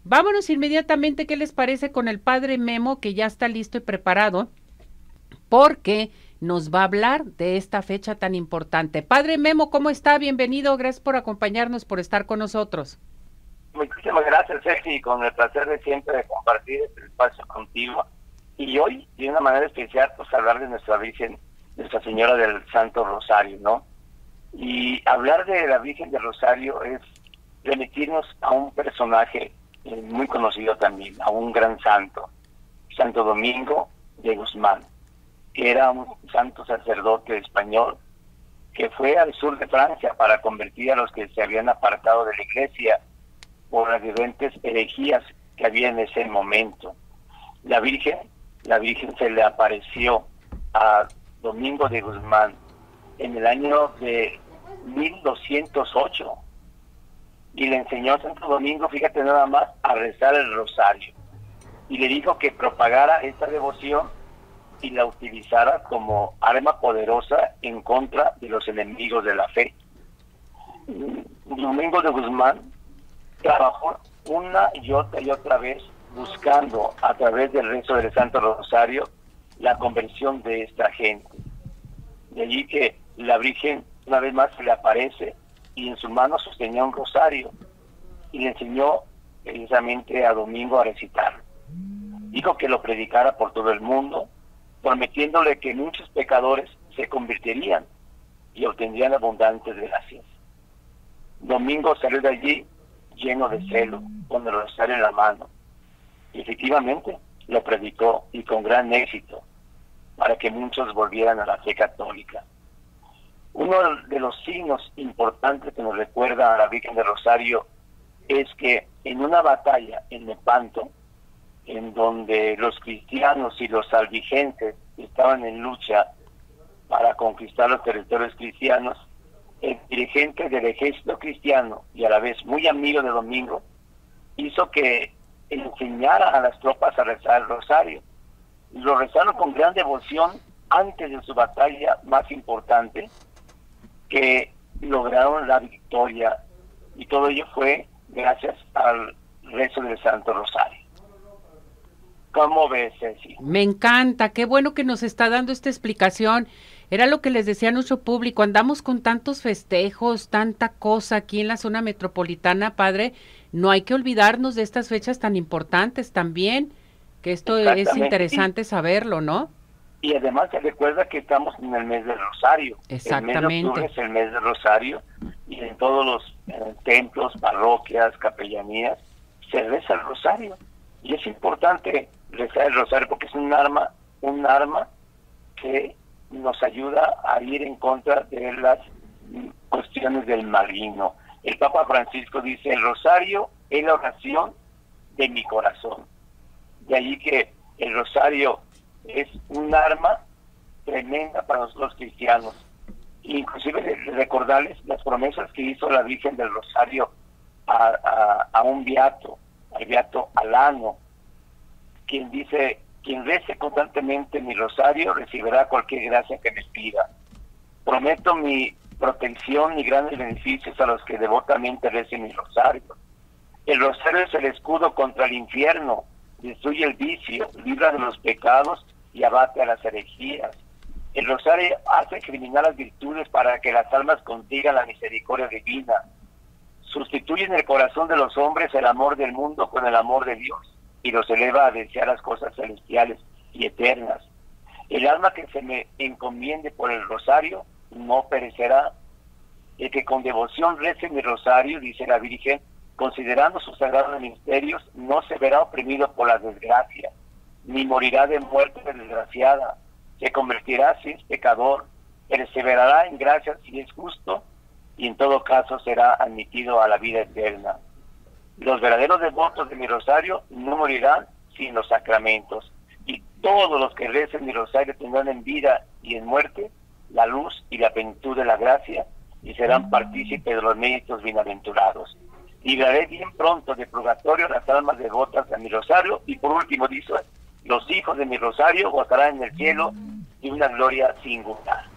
Vámonos inmediatamente, ¿qué les parece con el padre Memo, que ya está listo y preparado? Porque nos va a hablar de esta fecha tan importante. Padre Memo, ¿cómo está? Bienvenido, gracias por acompañarnos, por estar con nosotros. Muchísimas gracias, Ceci, con el placer de siempre de compartir este espacio contigo. Y hoy, de una manera especial, pues hablar de nuestra Virgen, Nuestra Señora del Santo Rosario, ¿no? Y hablar de la Virgen del Rosario es remitirnos a un personaje muy conocido también, a un gran santo, Santo Domingo de Guzmán, que era un santo sacerdote español que fue al sur de Francia para convertir a los que se habían apartado de la iglesia por las diferentes herejías que había en ese momento. La Virgen se le apareció a Domingo de Guzmán en el año de 1208 y le enseñó a Santo Domingo, fíjate nada más, a rezar el rosario, y le dijo que propagara esta devoción y la utilizara como arma poderosa en contra de los enemigos de la fe. Domingo de Guzmán trabajó una y otra vez buscando a través del rezo del Santo Rosario la conversión de esta gente. De allí que la Virgen una vez más se le aparece y en su mano sostenía un rosario y le enseñó precisamente a Domingo a recitarlo. Dijo que lo predicara por todo el mundo, prometiéndole que muchos pecadores se convertirían y obtendrían abundantes gracias. Domingo salió de allí lleno de celo, con el rosario en la mano. Y efectivamente lo predicó, y con gran éxito, para que muchos volvieran a la fe católica. Uno de los signos importantes que nos recuerda a la Virgen del Rosario es que en una batalla en Lepanto, en donde los cristianos y los albigenses estaban en lucha para conquistar los territorios cristianos, el dirigente del ejército cristiano y a la vez muy amigo de Domingo hizo que enseñara a las tropas a rezar el rosario. Lo rezaron con gran devoción antes de su batalla más importante, que lograron la victoria, y todo ello fue gracias al rezo del Santo Rosario. ¿Cómo ves, Ceci? Me encanta, qué bueno que nos está dando esta explicación. Era lo que les decía a nuestro público, andamos con tantos festejos, tanta cosa aquí en la zona metropolitana, padre, no hay que olvidarnos de estas fechas tan importantes también, que esto es interesante saberlo, ¿no? Y además se recuerda que estamos en el mes del Rosario. Exactamente. El mes de octubre es el mes del Rosario, y en todos los templos, parroquias, capellanías, se reza el Rosario. Y es importante rezar el Rosario porque es un arma que nos ayuda a ir en contra de las cuestiones del maligno. El Papa Francisco dice: el Rosario es la oración de mi corazón. De allí que el Rosario es un arma tremenda para nosotros cristianos. Inclusive recordarles las promesas que hizo la Virgen del Rosario a un beato, al beato Alano, quien dice: quien rece constantemente mi rosario recibirá cualquier gracia que me pida. Prometo mi protección y grandes beneficios a los que devotamente recen mi rosario. El rosario es el escudo contra el infierno, destruye el vicio, libra de los pecados y abate a las herejías. El rosario hace criminal las virtudes para que las almas consigan la misericordia divina. Sustituye en el corazón de los hombres el amor del mundo con el amor de Dios y los eleva a desear las cosas celestiales y eternas. El alma que se me encomiende por el rosario no perecerá. El que con devoción rece mi rosario, dice la Virgen, considerando sus sagrados misterios, no se verá oprimido por la desgracia, ni morirá de muerte desgraciada. Se convertirá si es pecador, perseverará en gracia si es justo, y en todo caso será admitido a la vida eterna. Los verdaderos devotos de mi rosario no morirán sin los sacramentos, y todos los que recen mi rosario tendrán en vida y en muerte la luz y la plenitud de la gracia, y serán partícipes de los méritos bienaventurados. Libraré bien pronto de purgatorio las almas devotas de mi rosario, y por último dice: los hijos de mi rosario gozarán en el cielo de una gloria singular.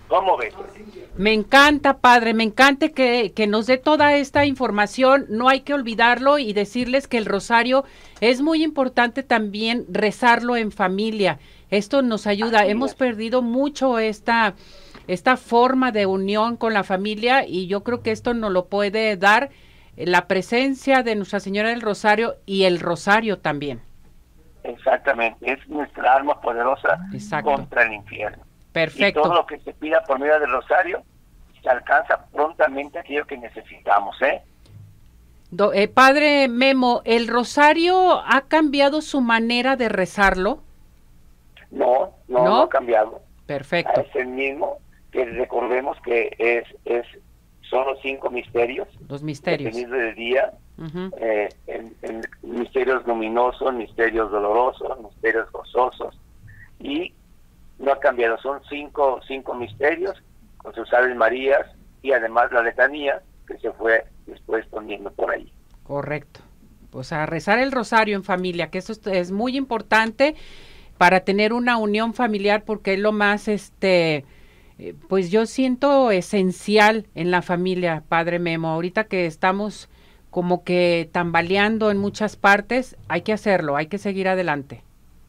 ¿Cómo ves? Me encanta, padre, me encanta que nos dé toda esta información. No hay que olvidarlo y decirles que el rosario es muy importante también rezarlo en familia. Esto nos ayuda. Hemos perdido mucho esta forma de unión con la familia y yo creo que esto nos lo puede dar la presencia de Nuestra Señora del Rosario y el rosario también. Exactamente, es nuestra arma poderosa contra el infierno. Perfecto. Y todo lo que se pida por medio del rosario se alcanza prontamente aquello que necesitamos, Padre Memo, ¿el rosario ha cambiado su manera de rezarlo? No ha cambiado. Perfecto. Es el mismo, que recordemos que son los 5 misterios. Los misterios. Dependiendo del día, en misterios luminosos, misterios dolorosos, misterios gozosos, y no ha cambiado, son cinco misterios con sus Aves Marías y además la letanía que se fue después poniendo por ahí. Correcto. Pues a rezar el rosario en familia, que eso es muy importante para tener una unión familiar, porque es lo más, pues yo siento esencial en la familia, Padre Memo. Ahorita que estamos como que tambaleando en muchas partes, hay que hacerlo, hay que seguir adelante.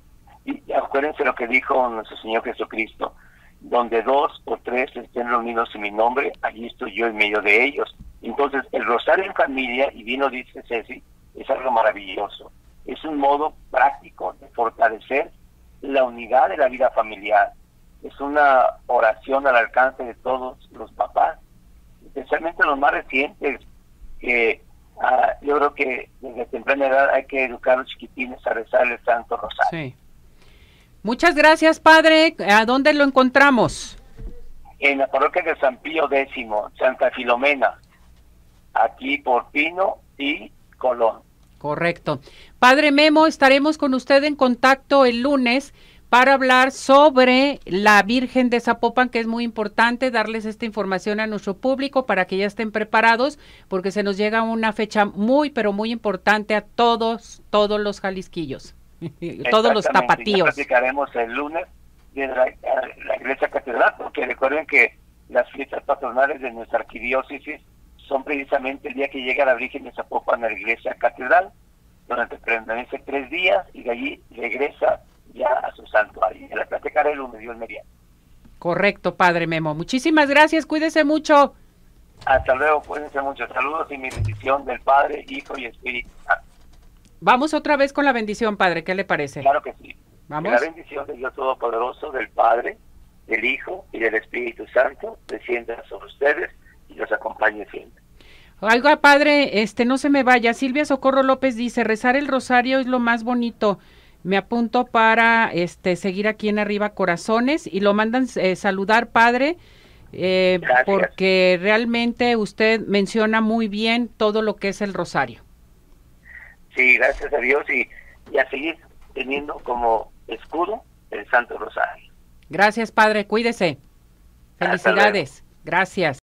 Y acuérdense lo que dijo nuestro Señor Jesucristo: donde 2 o 3 estén reunidos en mi nombre, allí estoy yo en medio de ellos. Entonces, el rosario en familia, y bien lo dice Ceci, es algo maravilloso. Es un modo práctico de fortalecer la unidad de la vida familiar. Es una oración al alcance de todos los papás, especialmente los más recientes, que yo creo que desde temprana edad hay que educar a los chiquitines a rezar el Santo Rosario. Sí. Muchas gracias, padre. ¿A dónde lo encontramos? En la parroquia de San Pío X, Santa Filomena, aquí por Pino y Colón. Correcto. Padre Memo, estaremos con usted en contacto el lunes para hablar sobre la Virgen de Zapopan, que es muy importante darles esta información a nuestro público para que ya estén preparados, porque se nos llega una fecha muy, pero muy importante a todos los jalisquillos. Todos los tapatíos. Ya platicaremos el lunes de la iglesia catedral, porque recuerden que las fiestas patronales de nuestra arquidiócesis son precisamente el día que llega la Virgen de Zapopan a la iglesia catedral, durante permanece 3 días y de allí regresa ya a su santuario. La platicaré el lunes, Dios mediante. Correcto, Padre Memo. Muchísimas gracias, cuídese mucho. Hasta luego, cuídense mucho. Saludos y mi bendición del Padre, Hijo y Espíritu Santo. Vamos otra vez con la bendición, Padre, ¿qué le parece? Claro que sí. Vamos. Que la bendición del Dios Todopoderoso, del Padre, del Hijo y del Espíritu Santo descienda sobre ustedes y los acompañe siempre. Oiga, padre, no se me vaya. Silvia Socorro López dice, rezar el rosario es lo más bonito. Me apunto para seguir aquí en Arriba Corazones, y lo mandan saludar, padre, porque realmente usted menciona muy bien todo lo que es el rosario. Sí, gracias a Dios, y a seguir teniendo como escudo el Santo Rosario. Gracias, padre, cuídese. Felicidades. Gracias.